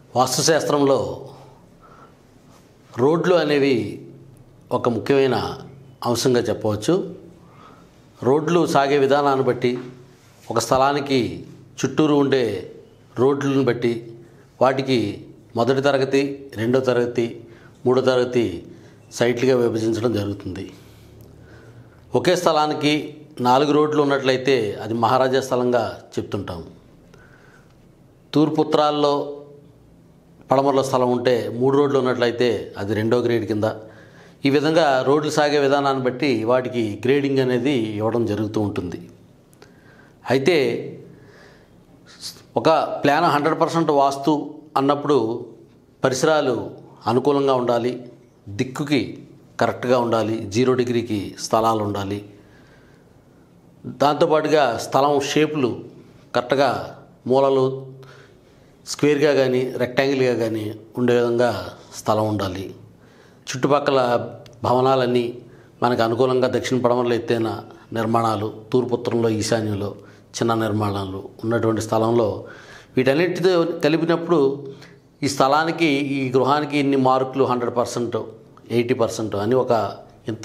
వాస్తుశాస్త్రంలో రోడ్లు అనేవి ఒక ముఖ్యమైన అంశంగా చెప్పవచ్చు. రోడ్లు సాగే విధానాన్ని బట్టి, ఒక స్థలానికి చుట్టూరు ఉండే రోడ్లను బట్టి వాటికి మొదటి తరగతి, రెండో తరగతి, మూడో తరగతి సైట్లుగా విభజించడం జరుగుతుంది. ఒకే స్థలానికి 4 రోడ్లు ఉన్నట్లయితే అది మహారాజా స్థలంగా చెప్తుంటాం. తూర్పు ఉత్తరాల్లో పడమరలో స్థలం ఉంటే 3 రోడ్లు ఉన్నట్లయితే అది 2వ గ్రేడ్ కింద. ఈ విధంగా రోడ్లు సాగే విధానాన్ని బట్టి వాటికి గ్రేడింగ్ అనేది ఇవ్వడం జరుగుతూ ఉంటుంది. అయితే ఒక ప్లాన్ 100% వాస్తు అన్నప్పుడు పరిసరాలు అనుకూలంగా ఉండాలి, దిక్కుకి కరెక్ట్గా ఉండాలి, 0 డిగ్రీకి స్థలాలు ఉండాలి. దాంతోపాటుగా స్థలం షేపులు కరెక్ట్గా మూలలు స్క్వేర్గా కానీ రెక్టాంగిల్గా కానీ ఉండే విధంగా స్థలం ఉండాలి. చుట్టుపక్కల భవనాలన్నీ మనకు అనుకూలంగా దక్షిణ పడమరలో ఎత్తైన నిర్మాణాలు, తూర్పు ఉత్తరంలో ఈశాన్యంలో చిన్న నిర్మాణాలు ఉన్నటువంటి స్థలంలో వీటన్నిటితో కలిపినప్పుడు ఈ స్థలానికి, ఈ గృహానికి ఇన్ని మార్కులు 100%, 80% అని ఒక ఇంత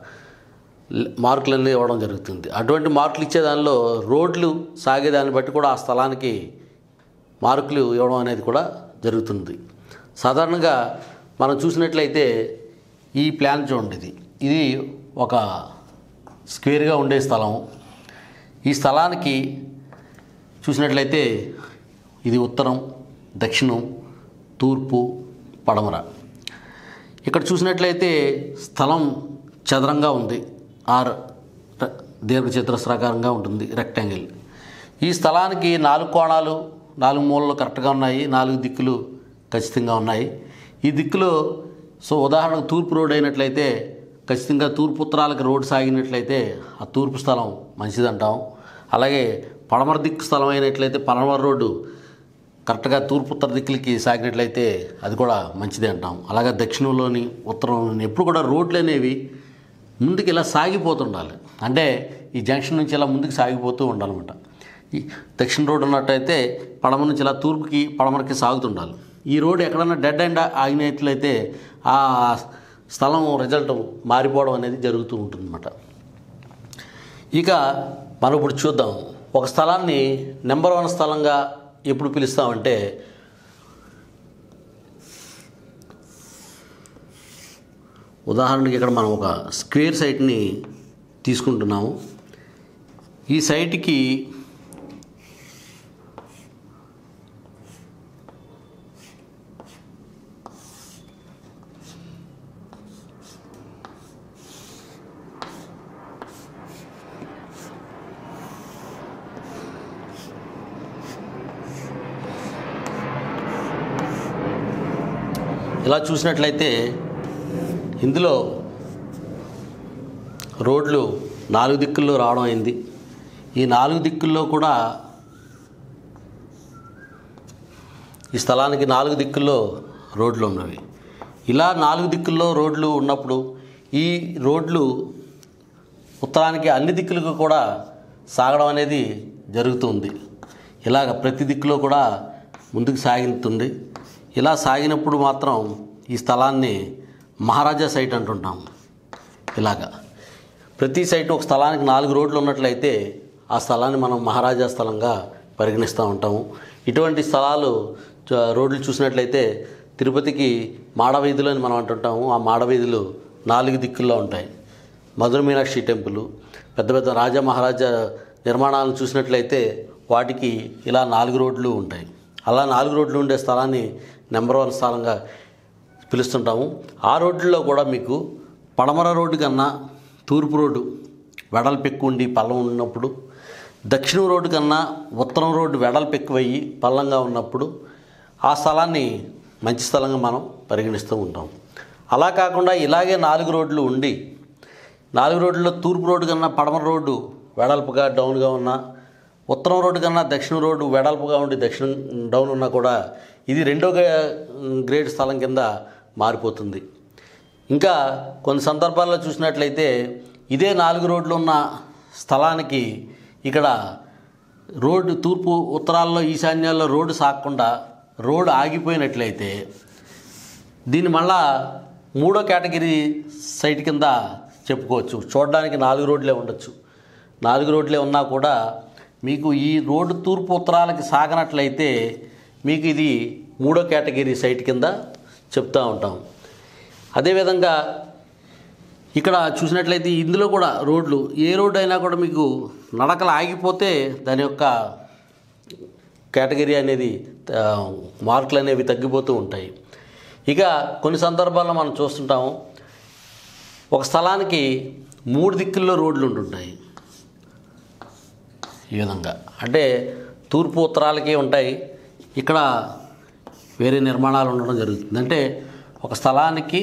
మార్కులన్నీ ఇవ్వడం జరుగుతుంది. అటువంటి మార్కులు ఇచ్చే దానిలో రోడ్లు సాగేదాన్ని బట్టి కూడా ఆ స్థలానికి మార్కులు ఇవ్వడం అనేది కూడా జరుగుతుంది. సాధారణంగా మనం చూసినట్లయితే ఈ ప్లాన్ చూడండి, ఇది ఒక స్క్వేర్గా ఉండే స్థలం. ఈ స్థలానికి చూసినట్లయితే ఇది ఉత్తరం, దక్షిణం, తూర్పు, పడమర. ఇక్కడ చూసినట్లయితే స్థలం చదరంగా ఉంది, ఆర్ దీర్ఘచతురస్రాకారంగా ఉంటుంది, రెక్టాంగిల్. ఈ స్థలానికి 4 కోణాలు, 4 మూలలు కరెక్ట్గా ఉన్నాయి, 4 దిక్కులు ఖచ్చితంగా ఉన్నాయి. ఈ దిక్కులో ఉదాహరణకు తూర్పు రోడ్ అయినట్లయితే ఖచ్చితంగా తూర్పు ఉత్తరాలకు రోడ్డు సాగినట్లయితే ఆ తూర్పు స్థలం మంచిదంటాం. అలాగే పడమర దిక్కు స్థలం అయినట్లయితే పడమర రోడ్డు కరెక్ట్గా తూర్పు ఉత్తర దిక్కులకి సాగినట్లయితే అది కూడా మంచిదే అంటాం. అలాగే దక్షిణంలోని, ఉత్తరంలోని ఎప్పుడు కూడా రోడ్లు అనేవి ముందుకు ఇలా సాగిపోతుండాలి. అంటే ఈ జంక్షన్ నుంచి ఇలా ముందుకు సాగిపోతూ ఉండాలన్నమాట. ఈ దక్షిణ రోడ్డు ఉన్నట్టయితే పడమర నుంచి ఇలా తూర్పుకి పడమరకి సాగుతుండాలి. ఈ రోడ్డు ఎక్కడన్నా డెడ్ ఎండ్ ఆగినట్లయితే ఆ స్థలం రిజల్ట్ మారిపోవడం అనేది జరుగుతూ ఉంటుందన్నమాట. ఇక మనం ఇప్పుడు చూద్దాం, ఒక స్థలాన్ని నెంబర్ 1 స్థలంగా ఎప్పుడు పిలుస్తామంటే ఉదాహరణకి ఇక్కడ మనం ఒక స్క్వేర్ సైట్ని తీసుకుంటున్నాము. ఈ సైట్కి ఇలా చూసినట్లయితే ఇందులో రోడ్లు 4 దిక్కుల్లో రావడం అయింది. ఈ 4 దిక్కుల్లో కూడా ఈ స్థలానికి 4 దిక్కుల్లో రోడ్లు ఉన్నవి. ఇలా 4 దిక్కుల్లో రోడ్లు ఉన్నప్పుడు ఈ రోడ్లు ఉత్తరానికి అన్ని దిక్కులకు కూడా సాగడం అనేది జరుగుతుంది. ఇలాగ ప్రతి దిక్కులో కూడా ముందుకు సాగుతుంది. ఇలా సాగినప్పుడు మాత్రం ఈ స్థలాన్ని మహారాజా సైట్ అంటుంటాం. ఇలాగా ప్రతి సైట్ ఒక స్థలానికి 4 రోడ్లు ఉన్నట్లయితే ఆ స్థలాన్ని మనం మహారాజా స్థలంగా పరిగణిస్తూ ఉంటాము. ఇటువంటి స్థలాలు రోడ్లు చూసినట్లయితే తిరుపతికి మాడవీధులు అని మనం అంటుంటాము. ఆ మాడవీధులు 4 దిక్కుల్లో ఉంటాయి. మధుర మీనాక్షి టెంపుల్, పెద్ద పెద్ద రాజా మహారాజా నిర్మాణాలను చూసినట్లయితే వాటికి ఇలా 4 రోడ్లు ఉంటాయి. అలా 4 రోడ్లు ఉండే స్థలాన్ని నెంబర్ 1 స్థలంగా పిలుస్తుంటాము. ఆ రోడ్లలో కూడా మీకు పడమర రోడ్డు కన్నా తూర్పు రోడ్డు వెడల్పు ఎక్కువ ఉండి పల్లం ఉన్నప్పుడు, దక్షిణ రోడ్డు కన్నా ఉత్తరం రోడ్డు వెడల్పు ఎక్కువయ్యి పల్లంగా ఉన్నప్పుడు ఆ స్థలాన్ని మంచి స్థలంగా మనం పరిగణిస్తూ ఉంటాం. అలా కాకుండా ఇలాగే 4 రోడ్లు ఉండి 4 రోడ్లలో తూర్పు రోడ్డు కన్నా పడమర రోడ్డు వెడల్పుగా డౌన్గా ఉన్నా, ఉత్తరం రోడ్డు కన్నా దక్షిణ రోడ్డు వెడల్పుగా ఉండి దక్షిణం డౌన్ ఉన్నా కూడా ఇది 2వ గ్రేడ్ స్థలం కింద మారిపోతుంది. ఇంకా కొన్ని సందర్భాల్లో చూసినట్లయితే ఇదే 4 రోడ్లు ఉన్న స్థలానికి ఇక్కడ రోడ్డు తూర్పు ఉత్తరాల్లో ఈశాన్యాల్లో రోడ్డు సాగకుండా రోడ్ ఆగిపోయినట్లయితే దీన్ని మళ్ళా 3వ కేటగిరీ సైట్ కింద చెప్పుకోవచ్చు. చూడడానికి 4 రోడ్లే ఉండొచ్చు. 4 రోడ్లే ఉన్నా కూడా మీకు ఈ రోడ్డు తూర్పు ఉత్తరాలకి సాగనట్లయితే మీకు ఇది 3వ కేటగిరీ సైట్ కింద చెప్తూ ఉంటాం. అదేవిధంగా ఇక్కడ చూసినట్లయితే ఇందులో కూడా రోడ్లు ఏ రోడ్డు అయినా కూడా మీకు నడకలు ఆగిపోతే దాని యొక్క కేటగిరీ అనేది మార్కులు అనేవి తగ్గిపోతూ ఉంటాయి. ఇక కొన్ని సందర్భాల్లో మనం చూస్తుంటాము, ఒక స్థలానికి 3 దిక్కుల్లో రోడ్లు ఉంటుంటాయి. ఈ విధంగా అంటే తూర్పు ఉత్తరాలకి ఉంటాయి, ఇక్కడ వేరే నిర్మాణాలు ఉండడం జరుగుతుంది. అంటే ఒక స్థలానికి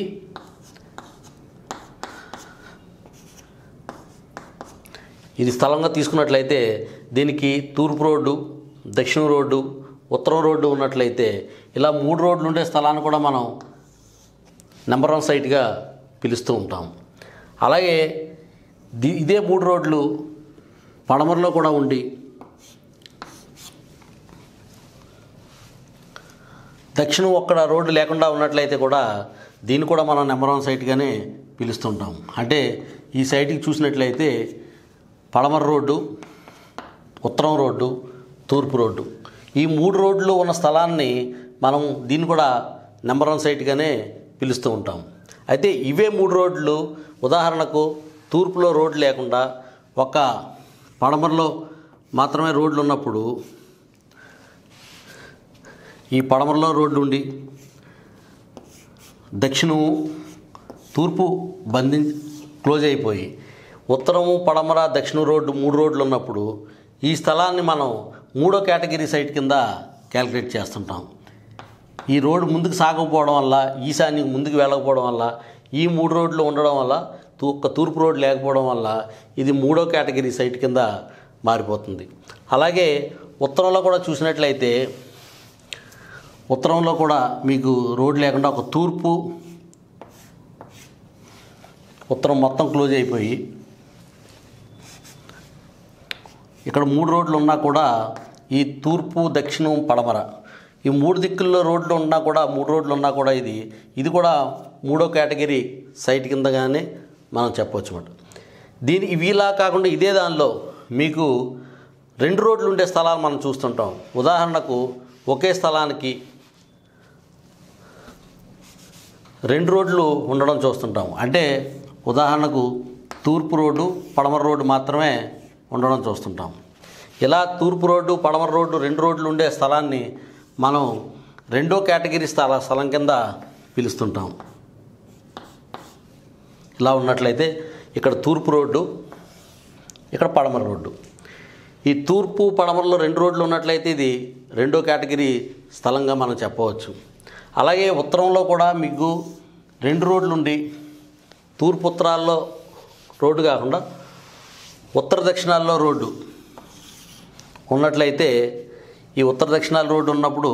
ఇది స్థలంగా తీసుకున్నట్లయితే దీనికి తూర్పు రోడ్డు, దక్షిణ రోడ్డు, ఉత్తరం రోడ్డు ఉన్నట్లయితే ఇలా 3 రోడ్లు ఉండే స్థలాన్ని కూడా మనం నెంబర్ 1 సైట్గా పిలుస్తూ ఉంటాం. అలాగే ఇదే 3 రోడ్లు పడమరలో కూడా ఉండి దక్షిణం ఒక్కడ రోడ్డు లేకుండా ఉన్నట్లయితే కూడా దీన్ని కూడా మనం నెంబర్ 1 సైట్గానే పిలుస్తుంటాం. అంటే ఈ సైట్కి చూసినట్లయితే పడమర రోడ్డు, ఉత్తరం రోడ్డు, తూర్పు రోడ్డు, ఈ 3 రోడ్లు ఉన్న స్థలాన్ని మనం దీన్ని కూడా నెంబర్ 1 సైట్గానే పిలుస్తూ ఉంటాం. అయితే ఇవే 3 రోడ్లు ఉదాహరణకు తూర్పులో రోడ్డు లేకుండా ఒక పడమరలో మాత్రమే రోడ్లు ఉన్నప్పుడు ఈ పడమరలో రోడ్డు ఉండి దక్షిణము తూర్పు క్లోజ్ అయిపోయి ఉత్తరము పడమర దక్షిణ రోడ్డు 3 రోడ్లు ఉన్నప్పుడు ఈ స్థలాన్ని మనం 3వ కేటగిరీ సైట్ కింద క్యాలిక్యులేట్ చేస్తుంటాం. ఈ రోడ్డు ముందుకు సాగకపోవడం వల్ల, ఈశాన్యం ముందుకు వెళ్ళకపోవడం వల్ల, ఈ 3 రోడ్లు ఉండడం వల్ల, తూర్పు రోడ్డు లేకపోవడం వల్ల ఇది 3వ కేటగిరీ సైట్ కింద మారిపోతుంది. అలాగే ఉత్తరంలో కూడా చూసినట్లయితే ఉత్తరంలో కూడా మీకు రోడ్డు లేకుండా ఒక తూర్పు ఉత్తరం మొత్తం క్లోజ్ అయిపోయి ఇక్కడ 3 రోడ్లు ఉన్నా కూడా ఈ తూర్పు దక్షిణం పడమర ఈ 3 దిక్కుల్లో రోడ్లు ఉన్నా కూడా 3 రోడ్లు ఉన్నా కూడా ఇది కూడా 3వ కేటగిరీ సైట్ కిందగానే మనం చెప్పవచ్చు అన్నమాట. ఇవిలా కాకుండా ఇదే దానిలో మీకు 2 రోడ్లు ఉండే స్థలాలు మనం చూస్తుంటాం. ఉదాహరణకు ఒకే స్థలానికి 2 రోడ్లు ఉండడం చూస్తుంటాం. అంటే ఉదాహరణకు తూర్పు రోడ్డు, పడమర రోడ్డు మాత్రమే ఉండడం చూస్తుంటాం. ఇలా తూర్పు రోడ్డు, పడమర రోడ్డు 2 రోడ్లు ఉండే స్థలాన్ని మనం 2వ కేటగిరీ స్థలం కింద పిలుస్తుంటాం. ఇలా ఉన్నట్లయితే ఇక్కడ తూర్పు రోడ్డు, ఇక్కడ పడమర రోడ్డు. ఈ తూర్పు పడమరలో 2 రోడ్లు ఉన్నట్లయితే ఇది 2వ కేటగిరీ స్థలంగా మనం చెప్పవచ్చు. అలాగే ఉత్తరంలో కూడా మీకు 2 రోడ్లు ఉండి తూర్పు ఉత్తరాల్లో రోడ్డు కాకుండా ఉత్తర దక్షిణాల్లో రోడ్డు ఉన్నట్లయితే ఈ ఉత్తర దక్షిణాల రోడ్డు ఉన్నప్పుడు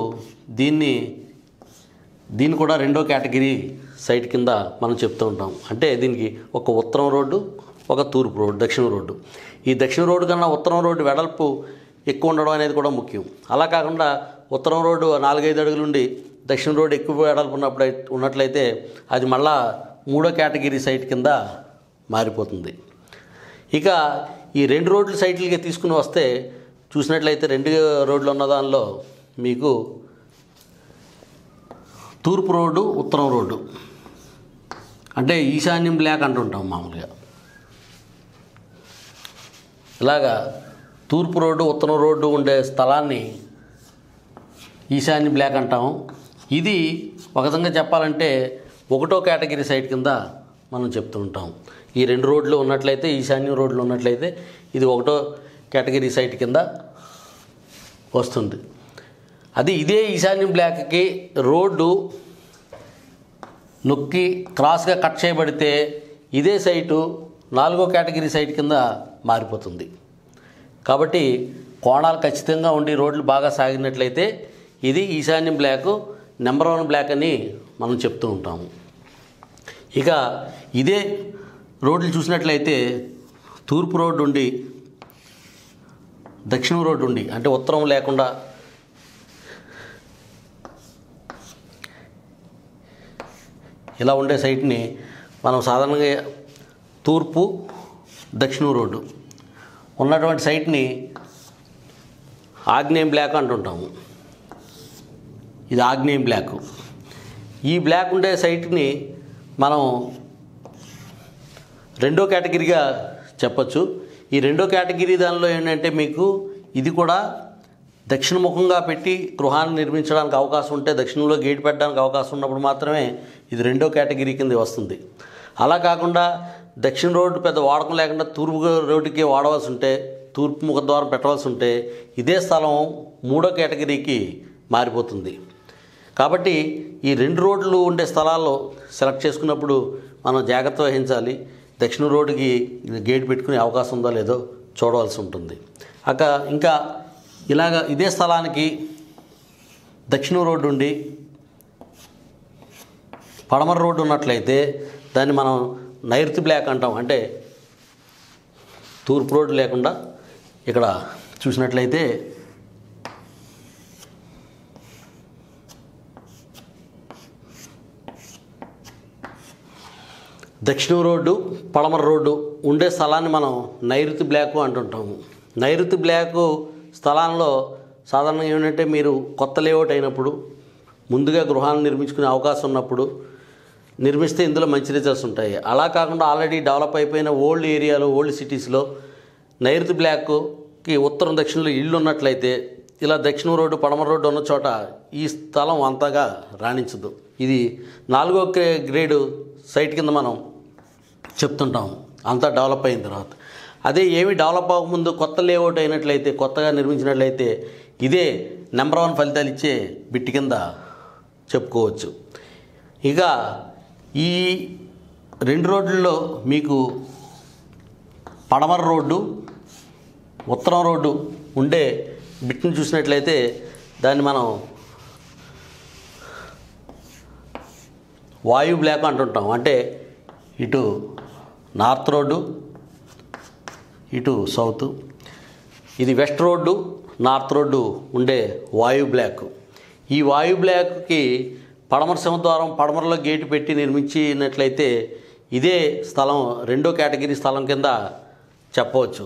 దీన్ని కూడా 2వ కేటగిరీ సైట్ కింద మనం చెప్తూ ఉంటాం. అంటే దీనికి ఒక ఉత్తరం రోడ్డు, ఒక తూర్పు రోడ్డు, దక్షిణ రోడ్డు. ఈ దక్షిణ రోడ్డు కన్నా ఉత్తరం రోడ్డు వెడల్పు ఎక్కువ ఉండడం అనేది కూడా ముఖ్యం. అలా కాకుండా ఉత్తరం రోడ్డు 4-5 అడుగులు ఉండి దక్షిణ రోడ్డు ఎక్కువ వెడల్పు ఉన్నట్లయితే అది మళ్ళా 3వ కేటగిరీ సైట్ కింద మారిపోతుంది. ఇక ఈ 2 రోడ్లు సైట్లకి తీసుకుని వస్తే చూసినట్లయితే 2 రోడ్లు ఉన్న దానిలో మీకు తూర్పు రోడ్డు, ఉత్తరం రోడ్డు అంటే ఈశాన్యం బ్లాక్ అంటుంటాం మామూలుగా. ఇలాగా తూర్పు రోడ్డు, ఉత్తరం రోడ్డు ఉండే స్థలాన్ని ఈశాన్య బ్లాక్ అంటాము. ఇది ఒక విధంగా చెప్పాలంటే 1వ కేటగిరీ సైట్ కింద మనం చెప్తూ ఉంటాం. ఈ 2 రోడ్లు ఉన్నట్లయితే, ఈశాన్యం రోడ్లు ఉన్నట్లయితే ఇది 1వ కేటగిరీ సైట్ కింద వస్తుంది. ఇదే ఈశాన్యం బ్లాక్కి రోడ్డు నొక్కి క్రాస్గా కట్ చేయబడితే ఇదే సైటు 4వ కేటగిరీ సైట్ కింద మారిపోతుంది. కాబట్టి కోణాలు ఖచ్చితంగా ఉండి రోడ్లు బాగా సాగినట్లయితే ఇది ఈశాన్యం బ్లాక్, నెంబర్ 1 బ్లాక్ అని మనం చెప్తూ ఉంటాము. ఇక ఇదే రోడ్లు చూసినట్లయితే తూర్పు రోడ్డు ఉండి దక్షిణ రోడ్డు ఉండి అంటే ఉత్తరం లేకుండా ఇలా ఉండే సైట్ని మనం సాధారణంగా తూర్పు దక్షిణం రోడ్డు ఉన్నటువంటి సైట్ని ఆగ్నేయం బ్లాక్ అంటుంటాము. ఇది ఆగ్నేయం బ్లాక్. ఈ బ్లాక్ ఉండే సైట్ని మనం రెండో కేటగిరీగా చెప్పచ్చు. ఈ రెండో కేటగిరీ దానిలో ఏంటంటే మీకు ఇది కూడా దక్షిణముఖంగా పెట్టి గృహాన్ని నిర్మించడానికి అవకాశం ఉంటే, దక్షిణంలో గేట్ పెట్టడానికి అవకాశం ఉన్నప్పుడు మాత్రమే ఇది రెండో కేటగిరీ కింద వస్తుంది. అలా కాకుండా దక్షిణ రోడ్డు పెద్ద వాడకం లేకుండా తూర్పు రోడ్డుకి వాడవలసి ఉంటే, తూర్పు ముఖద్వారం పెట్టవలసి ఉంటే ఇదే స్థలం మూడో కేటగిరీకి మారిపోతుంది. కాబట్టి ఈ రెండు రోడ్లు ఉండే స్థలాల్లో సెలెక్ట్ చేసుకున్నప్పుడు మనం జాగ్రత్త వహించాలి. దక్షిణ రోడ్డుకి గేట్ పెట్టుకునే అవకాశం ఉందో లేదో చూడవలసి ఉంటుంది. ఇంకా ఇదే స్థలానికి దక్షిణ రోడ్డు ఉండి పడమర రోడ్డు ఉన్నట్లయితే దాన్ని మనం నైరుతి బ్లాక్ అంటాం. అంటే తూర్పు రోడ్డు లేకుండా ఇక్కడ చూసినట్లయితే దక్షిణ రోడ్డు పడమర రోడ్డు ఉండే స్థలాన్ని మనం నైరుతి బ్లాక్ అంటుంటాము. నైరుతి బ్లాక్ స్థలాల్లో సాధారణంగా ఏంటంటే మీరు కొత్త లేఅవుట్ అయినప్పుడు, ముందుగా గృహాలను నిర్మించుకునే అవకాశం ఉన్నప్పుడు నిర్మిస్తే ఇందులో మంచి రిజల్ట్స్ ఉంటాయి. అలా కాకుండా ఆల్రెడీ డెవలప్ అయిపోయిన ఓల్డ్ ఏరియాలో, ఓల్డ్ సిటీస్లో నైరుతి బ్లాక్కి ఉత్తరం దక్షిణంలో ఇళ్ళు ఉన్నట్లయితే ఇలా దక్షిణ రోడ్డు పడమర రోడ్డు ఉన్న చోట ఈ స్థలం అంతగా రాణించదు. ఇది 4వ గ్రేడు సైట్ కింద మనం చెప్తుంటాం అంతా డెవలప్ అయిన తర్వాత. అదే ఏమి డెవలప్ అవ్వకముందు కొత్త లేఅవుట్ అయినట్లయితే, కొత్తగా నిర్మించినట్లయితే ఇదే నెంబర్ 1 ఫలితాలు ఇచ్చే బిట్ కింద చెప్పుకోవచ్చు. ఇక ఈ రెండు రోడ్లలో మీకు పడమర రోడ్డు ఉత్తరం రోడ్డు ఉండే బిట్ని చూసినట్లయితే దాన్ని మనం వాయు బ్లాక్ అంటుంటాం. అంటే ఇటు నార్త్ రోడ్డు, ఇటు సౌత్. ఇది వెస్ట్ రోడ్డు, నార్త్ రోడ్డు ఉండే వాయు బ్లాక్. ఈ వాయు బ్లాక్కి పడమర సింహద్వారం, పడమరలో గేటు పెట్టి నిర్మించినట్లయితే ఇదే స్థలం రెండో కేటగిరీ స్థలం కింద చెప్పవచ్చు.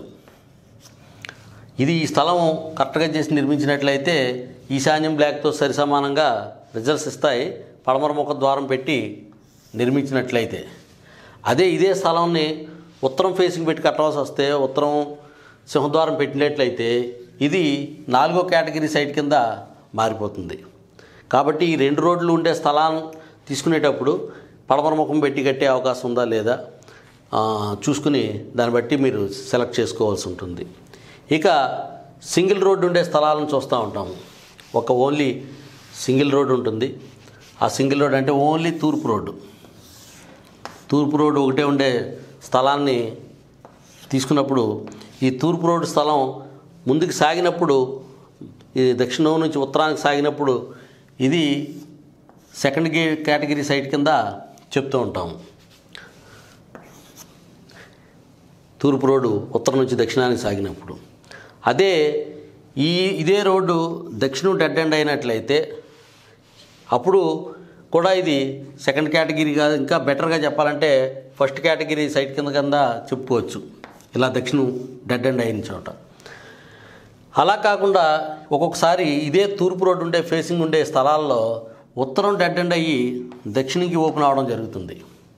ఈ స్థలం కరెక్ట్గా చేసి నిర్మించినట్లయితే ఈశాన్యం బ్లాక్తో సరిసమానంగా రిజల్ట్స్ ఇస్తాయి, పడమర ముఖ ద్వారం పెట్టి నిర్మించినట్లయితే. ఇదే స్థలాన్ని ఉత్తరం ఫేసింగ్ పెట్టి కట్టవలసి వస్తే, ఉత్తరం సింహద్వారం పెట్టినట్లయితే ఇది 4వ కేటగిరీ సైట్ కింద మారిపోతుంది. కాబట్టి ఈ రెండు రోడ్లు ఉండే స్థలాన్ని తీసుకునేటప్పుడు పడమర ముఖం పెట్టి కట్టే అవకాశం ఉందా లేదా చూసుకుని దాన్ని బట్టి మీరు సెలెక్ట్ చేసుకోవాల్సి ఉంటుంది. ఇక సింగిల్ రోడ్డు ఉండే స్థలాలను చూస్తూ ఉంటాము. ఓన్లీ సింగిల్ రోడ్డు ఉంటుంది. ఆ సింగిల్ రోడ్ అంటే ఓన్లీ తూర్పు రోడ్డు. తూర్పు రోడ్డు ఒకటే ఉండే స్థలాన్ని తీసుకున్నప్పుడు ఈ తూర్పు రోడ్డు స్థలం ముందుకు సాగినప్పుడు, ఈ దక్షిణం నుంచి ఉత్తరానికి సాగినప్పుడు ఇది సెకండ్ కేటగిరీ సైట్ కింద చెప్తూ ఉంటాము. తూర్పు రోడ్డు ఉత్తరం నుంచి దక్షిణానికి సాగినప్పుడు. ఇదే రోడ్డు దక్షిణం డెడ్ ఎండ్ అయినట్లయితే అప్పుడు కూడా ఇది సెకండ్ కేటగిరీ కాదు, ఇంకా బెటర్గా చెప్పాలంటే ఫస్ట్ కేటగిరీ సైట్ కింద చెప్పుకోవచ్చు, ఇలా దక్షిణం డెడ్ ఎండ్ అయిన చోట. అలా కాకుండా ఒక్కొక్కసారి ఇదే తూర్పు రోడ్డు ఉండే ఫేసింగ్ ఉండే స్థలాల్లో ఉత్తరం డెడ్ ఎండ్ అయ్యి దక్షిణంకి ఓపెన్ అవడం జరుగుతుంది.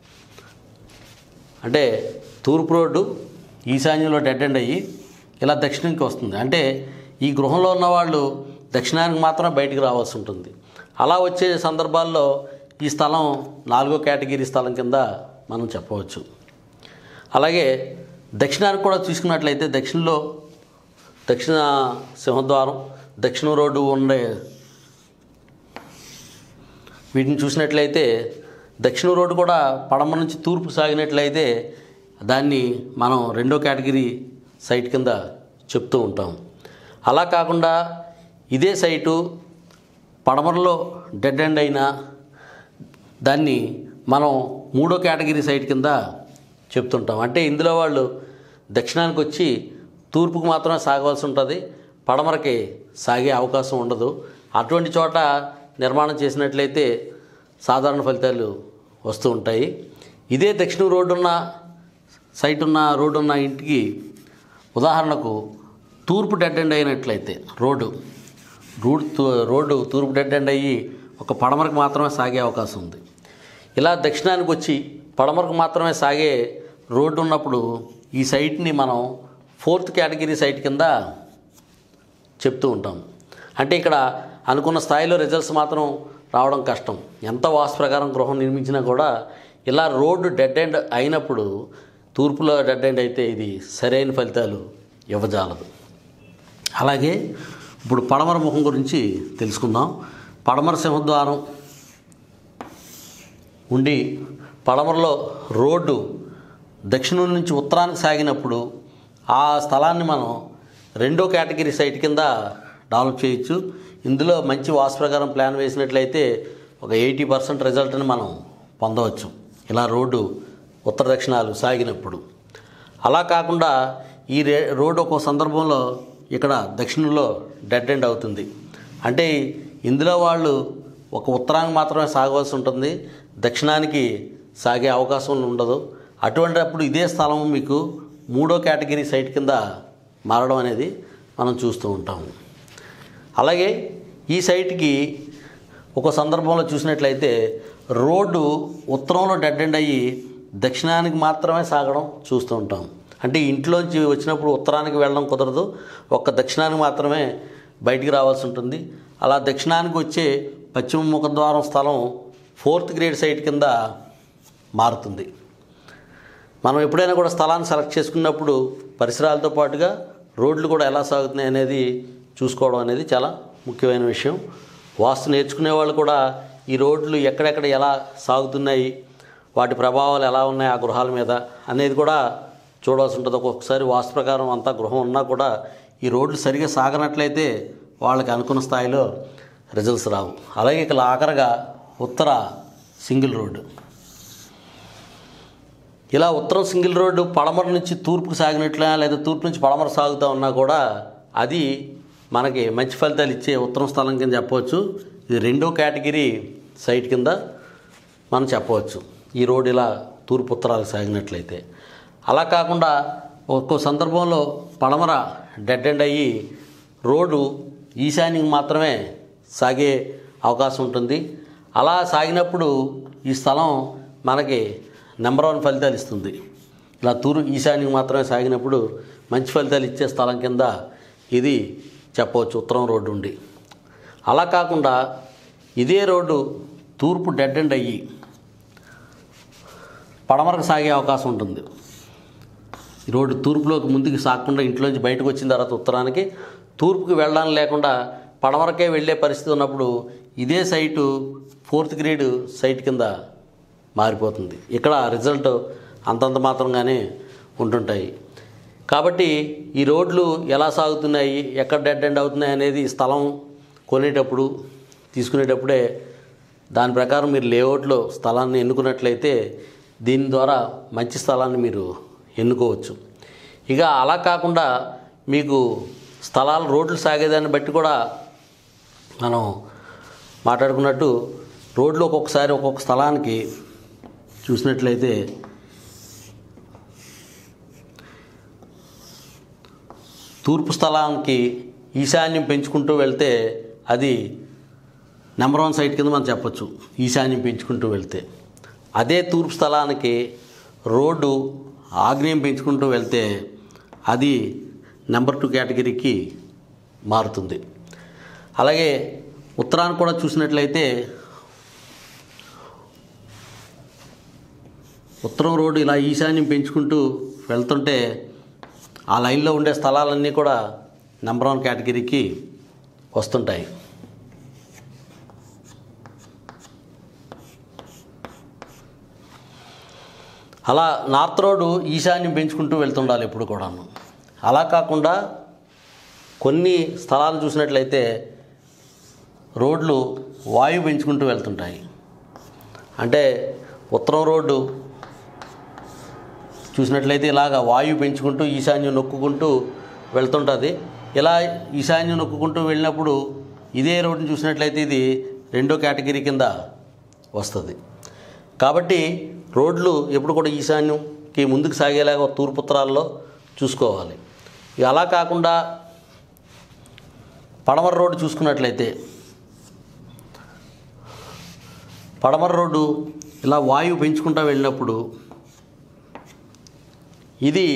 అంటే తూర్పు రోడ్డు ఈశాన్యంలో డెడ్ ఎండ్ అయ్యి ఇలా దక్షిణంకి వస్తుంది. అంటే ఈ గృహంలో ఉన్నవాళ్ళు దక్షిణానికి మాత్రం బయటికి రావాల్సి ఉంటుంది. అలా వచ్చే సందర్భాల్లో ఈ స్థలం 4వ కేటగిరీ స్థలం కింద మనం చెప్పవచ్చు. అలాగే దక్షిణానికి కూడా చూసుకున్నట్లయితే దక్షిణ సింహద్వారం, దక్షిణ రోడ్డు ఉండే వీటిని చూసినట్లయితే దక్షిణ రోడ్డు కూడా పడమర నుంచి తూర్పు సాగినట్లయితే దాన్ని మనం రెండో కేటగిరీ సైట్ కింద చెప్తూ ఉంటాం. అలా కాకుండా ఇదే సైటు పడమరలో డెడ్ ఎండ్ అయినా దాన్ని మనం మూడో కేటగిరీ సైట్ కింద చెప్తుంటాం. అంటే ఇందులో వాళ్ళు దక్షిణానికి వచ్చి తూర్పుకు మాత్రమే సాగవలసి ఉంటుంది, పడమరకి సాగే అవకాశం ఉండదు. అటువంటి చోట నిర్మాణం చేసినట్లయితే సాధారణ ఫలితాలు వస్తూ ఉంటాయి. ఇదే దక్షిణ రోడ్డు ఉన్న సైట్ ఉన్న రోడ్డు ఉన్న ఇంటికి ఉదాహరణకు తూర్పు డెడ్ ఎండ్ అయినట్లయితే రోడ్డు తూర్పు డెడ్ ఎండ్ అయ్యి ఒక పడమరకు మాత్రమే సాగే అవకాశం ఉంది. ఇలా దక్షిణానికి వచ్చి పడమరకు మాత్రమే సాగే రోడ్డు ఉన్నప్పుడు ఈ సైట్ని మనం 4th కేటగిరీ సైట్ కింద చెప్తూ ఉంటాం. అంటే ఇక్కడ అనుకున్న స్థాయిలో రిజల్ట్స్ మాత్రం రావడం కష్టం. ఎంత వాస్తు ప్రకారం గృహం నిర్మించినా కూడా ఇలా రోడ్డు డెడ్ ఎండ్ అయినప్పుడు, తూర్పులో డెడ్ ఎండ్ అయితే ఇది సరైన ఫలితాలు ఇవ్వజాలదు. అలాగే ఇప్పుడు పడమర ముఖం గురించి తెలుసుకుందాం. పడమర సింహద్వారం ఉండి పడమరలో రోడ్డు దక్షిణం నుంచి ఉత్తరానికి సాగినప్పుడు ఆ స్థలాన్ని మనం 2వ కేటగిరీ సైట్ కింద డెవలప్ చేయొచ్చు. ఇందులో మంచి వాస్తు ప్రకారం ప్లాన్ వేసినట్లయితే ఒక 80% రిజల్ట్ని మనం పొందవచ్చు ఇలా రోడ్డు ఉత్తర దక్షిణాలు సాగినప్పుడు. అలా కాకుండా ఈ రోడ్డు ఒక్కో సందర్భంలో ఇక్కడ దక్షిణంలో డెడ్ ఎండ్ అవుతుంది. అంటే ఇందులో వాళ్ళు ఒక ఉత్తరానికి మాత్రమే సాగవలసి ఉంటుంది, దక్షిణానికి సాగే అవకాశం ఉండదు. అటువంటిప్పుడు ఇదే స్థలం మీకు 3వ కేటగిరీ సైట్ కింద మారడం అనేది మనం చూస్తూ ఉంటాము. అలాగే ఈ సైట్కి ఒక సందర్భంలో చూసినట్లయితే రోడ్డు ఉత్తరంలో డెడ్ ఎండ్ అయ్యి దక్షిణానికి మాత్రమే సాగడం చూస్తూ ఉంటాం. అంటే ఇంట్లోంచి వచ్చినప్పుడు ఉత్తరానికి వెళ్ళడం కుదరదు, ఒక్క దక్షిణానికి మాత్రమే బయటికి రావాల్సి ఉంటుంది. అలా దక్షిణానికి వచ్చే పశ్చిమ ముఖద్వారం స్థలం 4th గ్రేడ్ సైట్ కింద మారుతుంది. మనం ఎప్పుడైనా కూడా స్థలాన్ని సెలెక్ట్ చేసుకున్నప్పుడు పరిసరాలతో పాటుగా రోడ్లు కూడా ఎలా సాగుతున్నాయి అనేది చూసుకోవడం అనేది చాలా ముఖ్యమైన విషయం. వాస్తు నేర్చుకునే వాళ్ళు కూడా ఈ రోడ్లు ఎక్కడెక్కడ ఎలా సాగుతున్నాయి, వాటి ప్రభావాలు ఎలా ఉన్నాయి ఆ గృహాల మీద అనేది కూడా చూడాల్సి ఉంటుంది. ఒక్కొక్కసారి వాస్తు ప్రకారం అంతా గృహం ఉన్నా కూడా ఈ రోడ్లు సరిగా సాగనట్లయితే వాళ్ళకి అనుకున్న స్థాయిలో రిజల్ట్స్ రావు. అలాగే ఇక్కడ ఆఖరగా ఉత్తర సింగిల్ రోడ్డు. ఇలా ఉత్తరం సింగిల్ రోడ్డు పడమర నుంచి తూర్పుకు సాగినట్లే లేదా తూర్పు నుంచి పడమర సాగుతూ ఉన్నా కూడా అది మనకి మంచి ఫలితాలు ఇచ్చే ఉత్తరం స్థలం కింద చెప్పవచ్చు. ఇది 2వ కేటగిరీ సైట్ కింద మనం చెప్పవచ్చు ఈ రోడ్డు ఇలా తూర్పు ఉత్తరాలకు సాగినట్లయితే. అలా కాకుండా ఒక్కో సందర్భంలో పడమర డెడ్ ఎండ్ అయ్యి రోడ్డు ఈశాన్యం మాత్రమే సాగే అవకాశం ఉంటుంది. అలా సాగినప్పుడు ఈ స్థలం మనకి నెంబర్ 1 ఫలితాలు ఇస్తుంది. ఇలా ఈశాన్యం మాత్రమే సాగినప్పుడు మంచి ఫలితాలు ఇచ్చే స్థలం కింద ఇది చెప్పవచ్చు ఉత్తరం రోడ్డు ఉండి. అలా కాకుండా ఇదే రోడ్డు తూర్పు డెడ్ ఎండ్ అయ్యి పడమరకు సాగే అవకాశం ఉంటుంది. ఈ రోడ్డు తూర్పులోకి ముందుకు సాగకుండా ఇంట్లోంచి బయటకు వచ్చిన తర్వాత ఉత్తరానికి తూర్పుకి వెళ్ళడానికి లేకుండా పడమరకే వెళ్ళే పరిస్థితి ఉన్నప్పుడు ఇదే సైటు 4th గ్రేడ్ సైట్ కింద మారిపోతుంది. ఇక్కడ రిజల్ట్ అంతంత మాత్రంగానే ఉంటుంటాయి. కాబట్టి ఈ రోడ్లు ఎలా సాగుతున్నాయి, ఎక్కడ డెడ్ ఎండ్ అవుతున్నాయి అనేది స్థలం కొనేటప్పుడు తీసుకునేటప్పుడే దాని ప్రకారం మీరు లేఅవుట్లో స్థలాన్ని ఎన్నుకున్నట్లయితే దీని ద్వారా మంచి స్థలాన్ని మీరు ఎన్నుకోవచ్చు. ఇక అలా కాకుండా మీకు స్థలాలు రోడ్లు సాగేదాన్ని బట్టి కూడా మనం మాట్లాడుకున్నట్టు రోడ్లు ఒక్కొక్కసారి ఒక్కొక్క స్థలానికి చూసినట్లయితే తూర్పు స్థలానికి ఈశాన్యం పెంచుకుంటూ వెళ్తే అది నెంబర్ 1 సైట్ కింద మనం చెప్పచ్చు ఈశాన్యం పెంచుకుంటూ వెళ్తే. అదే తూర్పు స్థలానికి రోడ్డు ఆగ్నేయం పెంచుకుంటూ వెళ్తే అది నెంబర్ 2 కేటగిరీకి మారుతుంది. అలాగే ఉత్తరాన్ని కూడా చూసినట్లయితే ఉత్తరం రోడ్డు ఇలా ఈశాన్యం పెంచుకుంటూ వెళ్తుంటే ఆ లైన్లో ఉండే స్థలాలన్నీ కూడా నెంబర్ 1 కేటగిరీకి వస్తుంటాయి. అలా నార్త్ రోడ్డు ఈశాన్యం పెంచుకుంటూ వెళ్తుండాలి ఎప్పుడు కూడాను. అలా కాకుండా కొన్ని స్థలాలు చూసినట్లయితే రోడ్లు వాయువు పెంచుకుంటూ వెళ్తుంటాయి. అంటే ఉత్తరం రోడ్డు చూసినట్లయితే ఇలాగ వాయువు పెంచుకుంటూ ఈశాన్యం నొక్కుంటూ వెళ్తుంటుంది. ఇలా ఈశాన్యం నొక్కుంటూ వెళ్ళినప్పుడు ఇదే రోడ్డుని చూసినట్లయితే ఇది 2వ కేటగిరీ కింద వస్తుంది. కాబట్టి రోడ్లు ఎప్పుడు కూడా ఈశాన్యంకి ముందుకు సాగేలాగా తూర్పు ఉత్తరాల్లో చూసుకోవాలి. ఇక అలా కాకుండా పడమర రోడ్డు చూసుకున్నట్లయితే పడమర రోడ్డు ఇలా వాయువు పెంచుకుంటూ వెళ్ళినప్పుడు ఇది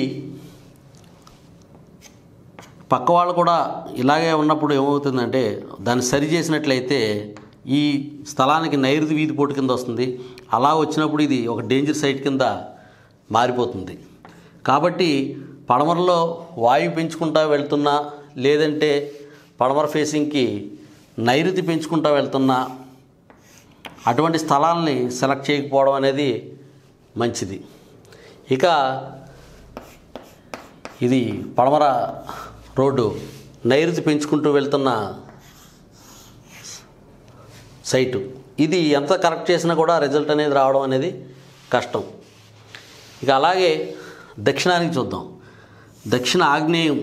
పక్క వాళ్ళు కూడా ఇలాగే ఉన్నప్పుడు ఏమవుతుందంటే దాన్ని సరి చేసినట్లయితే ఈ స్థలానికి నైరుతి వీధి పోటు కింద వస్తుంది. అలా వచ్చినప్పుడు ఇది ఒక డేంజర్ సైట్ కింద మారిపోతుంది. కాబట్టి పడమరలో వాయువు పెంచుకుంటూ వెళ్తున్నా లేదంటే పడమర ఫేసింగ్కి నైరుతి పెంచుకుంటూ వెళ్తున్నా అటువంటి స్థలాల్ని సెలెక్ట్ చేయకపోవడం అనేది మంచిది. ఇక ఇది పడమర రోడ్డు నైరుతి పెంచుకుంటూ వెళ్తున్న సైటు. ఇది ఎంత కరెక్ట్ చేసినా కూడా రిజల్ట్ అనేది రావడం అనేది కష్టం. ఇక అలాగే దక్షిణానికి చూద్దాం. దక్షిణ ఆగ్నేయం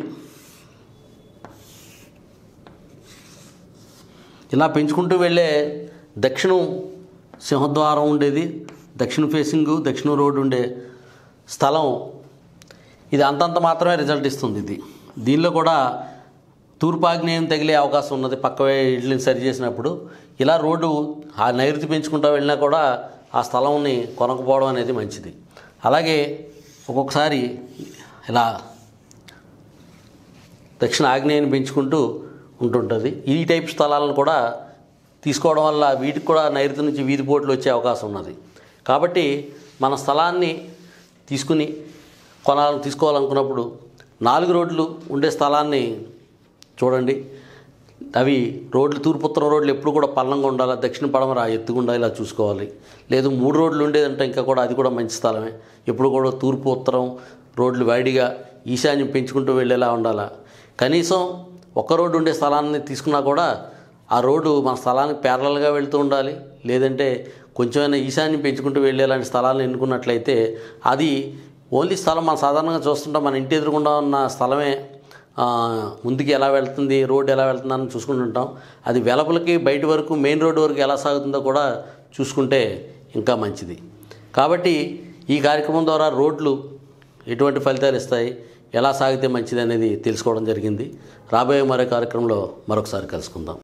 ఇలా పెంచుకుంటూ వెళ్ళే దక్షిణం సింహద్వారం ఉండేది, దక్షిణ ఫేసింగు దక్షిణ రోడ్డు ఉండే స్థలం ఇది అంతంత మాత్రమే రిజల్ట్ ఇస్తుంది. దీనిలో కూడా తూర్పాగ్నేయం తగిలే అవకాశం ఉన్నది పక్క ఇళ్ళని సరి చేసినప్పుడు. ఇలా రోడ్డు ఆ నైరుతి పెంచుకుంటూ వెళ్ళినా కూడా ఆ స్థలంని కొనకపోవడం అనేది మంచిది. అలాగే ఒక్కొక్కసారి ఇలా దక్షిణ ఆగ్నేయాన్ని పెంచుకుంటూ ఉంటుంటుంది. ఈ టైప్ స్థలాలను కూడా తీసుకోవడం వల్ల వీటికి కూడా నైరుతి నుంచి వీధి పోట్లు వచ్చే అవకాశం ఉన్నది. కాబట్టి మన స్థలాన్ని తీసుకోవాలనుకున్నప్పుడు 4 రోడ్లు ఉండే స్థలాన్ని చూడండి. అవి రోడ్లు తూర్పు ఉత్తరం రోడ్లు ఎప్పుడు కూడా పల్లంగా ఉండాలి, దక్షిణ పడమర ఎత్తుగా ఇలా చూసుకోవాలి. లేదు 3 రోడ్లు ఉండేదంటే ఇంకా కూడా అది కూడా మంచి స్థలమే. ఎప్పుడు కూడా తూర్పు ఉత్తరం రోడ్లు వైడిగా ఈశాన్యం పెంచుకుంటూ వెళ్ళేలా ఉండాలి. కనీసం ఒక్క రోడ్డు ఉండే స్థలాన్ని తీసుకున్నా కూడా ఆ రోడ్డు మన స్థలానికి ప్యారలల్గా వెళ్తూ ఉండాలి. లేదంటే కొంచెమైనా ఈశాన్యం పెంచుకుంటూ వెళ్ళేలాంటి స్థలాలను ఎన్నుకున్నట్లయితే అది ఓన్లీ స్థలం మనం సాధారణంగా చూస్తుంటాం. మన ఇంటి ఎదురుగుండా ఉన్న స్థలమే ముందుకి ఎలా వెళ్తుంది, రోడ్డు ఎలా వెళ్తుందని చూసుకుంటుంటాం. అది వెలుపలకి బయట వరకు మెయిన్ రోడ్డు వరకు ఎలా సాగుతుందో కూడా చూసుకుంటే ఇంకా మంచిది. కాబట్టి ఈ కార్యక్రమం ద్వారా రోడ్లు ఎటువంటి ఫలితాలు ఇస్తాయి, ఎలా సాగితే మంచిది అనేది తెలుసుకోవడం జరిగింది. రాబోయే మరో కార్యక్రమంలో మరొకసారి కలుసుకుందాం.